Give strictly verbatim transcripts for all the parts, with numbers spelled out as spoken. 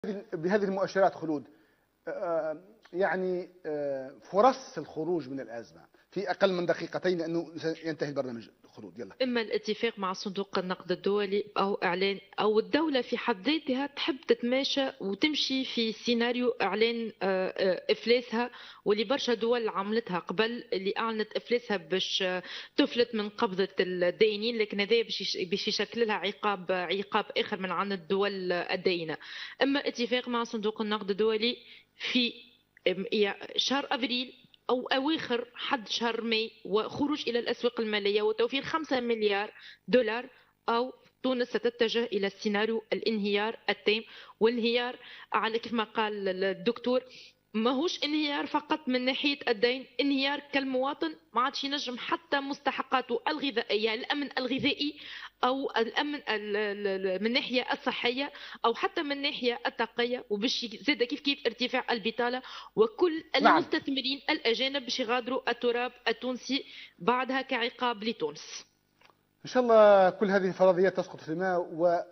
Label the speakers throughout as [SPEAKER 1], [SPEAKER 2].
[SPEAKER 1] بهذه المؤشرات خلود، يعني فرص الخروج من الأزمة في أقل من دقيقتين لأنه ينتهي البرنامج. خلود يلا.
[SPEAKER 2] إما الاتفاق مع صندوق النقد الدولي أو إعلان، أو الدولة في حد ذاتها تحب تتماشى وتمشي في سيناريو إعلان إفلاسها، واللي برشا دول عملتها قبل، اللي أعلنت إفلاسها باش تفلت من قبضة الدائنين، لكن هذا باش يشكل لها عقاب عقاب آخر من عند الدول الدائنة. إما اتفاق مع صندوق النقد الدولي في شهر أبريل أو أواخر حد شهر ماي، وخروج إلى الأسواق المالية وتوفير خمسة مليار دولار، أو تونس ستتجه إلى السيناريو الانهيار التام. والانهيار على كيف ما قال الدكتور ماهوش انهيار فقط من ناحية الدين، انهيار كالمواطن ما عادش ينجم حتى مستحقاته الغذائية، الأمن الغذائي أو الأمن من ناحية الصحية أو حتى من ناحية الطاقية، وباش زاد كيف كيف ارتفاع البطالة، وكل المستثمرين الأجانب باش يغادروا التراب التونسي بعدها كعقاب لتونس.
[SPEAKER 1] إن شاء الله كل هذه الفرضيات تسقط في الماء و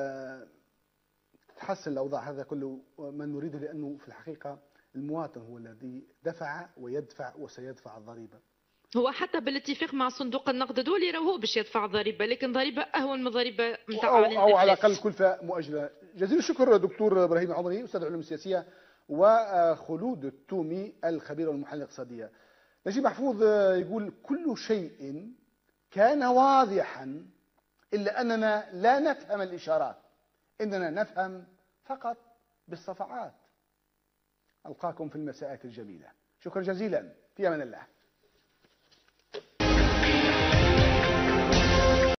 [SPEAKER 1] تتحسن الأوضاع. هذا كله ما نريده، لأنه في الحقيقة المواطن هو الذي دفع ويدفع وسيدفع الضريبة.
[SPEAKER 2] هو حتى بالاتفاق مع صندوق النقد الدولي راهو هو باش يدفع الضريبة، لكن ضريبة أهون من ضريبة نتاع
[SPEAKER 1] أو, أو على الأقل كلفة مؤجلة. جزيل الشكر دكتور إبراهيم العمري أستاذ العلوم السياسية، وخلود التومي الخبير والمحلل الاقتصادية. نجيب محفوظ يقول كل شيء كان واضحا إلا أننا لا نفهم الإشارات، إننا نفهم فقط بالصفعات. ألقاكم في المساءات الجميلة. شكرا جزيلا، في أمان الله.